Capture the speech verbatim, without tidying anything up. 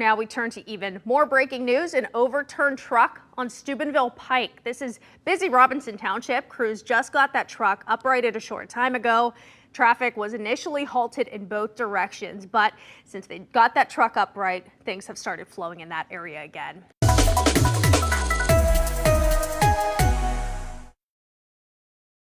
Now we turn to even more breaking news. An overturned truck on Steubenville Pike. This is busy Robinson Township. Crews just got that truck uprighted a short time ago. Traffic was initially halted in both directions, but since they got that truck upright, things have started flowing in that area again.